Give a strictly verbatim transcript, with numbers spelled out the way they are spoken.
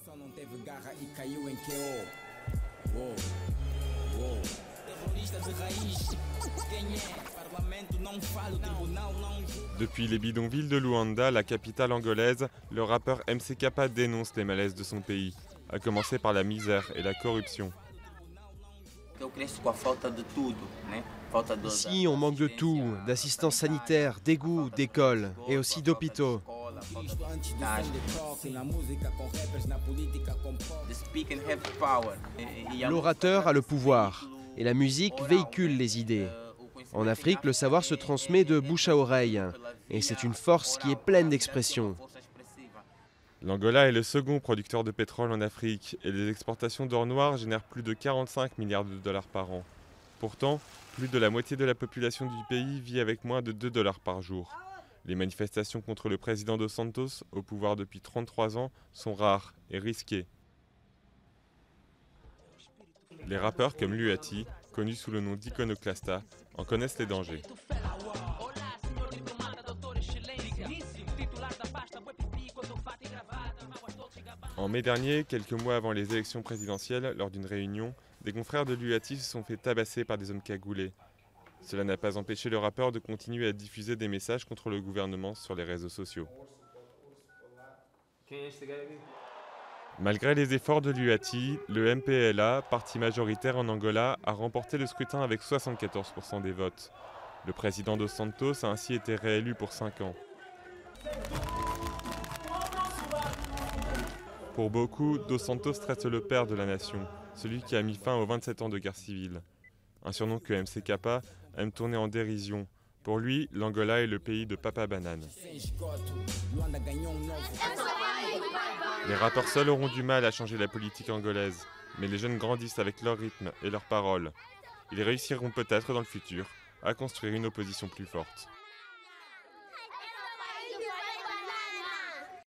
Depuis les bidonvilles de Luanda, la capitale angolaise, le rappeur M C K dénonce les malaises de son pays, à commencer par la misère et la corruption. Ici, on manque de tout, d'assistance sanitaire, d'égouts, d'écoles et aussi d'hôpitaux. L'orateur a le pouvoir et la musique véhicule les idées. En Afrique, le savoir se transmet de bouche à oreille et c'est une force qui est pleine d'expression. L'Angola est le second producteur de pétrole en Afrique et les exportations d'or noir génèrent plus de quarante-cinq milliards de dollars par an. Pourtant, plus de la moitié de la population du pays vit avec moins de deux dollars par jour. Les manifestations contre le président Dos Santos, au pouvoir depuis trente-trois ans, sont rares et risquées. Les rappeurs comme Luati, connus sous le nom d'Iconoclasta, en connaissent les dangers. En mai dernier, quelques mois avant les élections présidentielles, lors d'une réunion, des confrères de Luati se sont fait tabasser par des hommes cagoulés. Cela n'a pas empêché le rappeur de continuer à diffuser des messages contre le gouvernement sur les réseaux sociaux. Malgré les efforts de Luati, le M P L A, parti majoritaire en Angola, a remporté le scrutin avec soixante-quatorze pour cent des votes. Le président Dos Santos a ainsi été réélu pour cinq ans. Pour beaucoup, Dos Santos traite le père de la nation, celui qui a mis fin aux vingt-sept ans de guerre civile. Un surnom que M C K aime tourner en dérision. Pour lui, l'Angola est le pays de Papa Banane. Les rappeurs seuls auront du mal à changer la politique angolaise, mais les jeunes grandissent avec leur rythme et leurs paroles. Ils réussiront peut-être dans le futur à construire une opposition plus forte.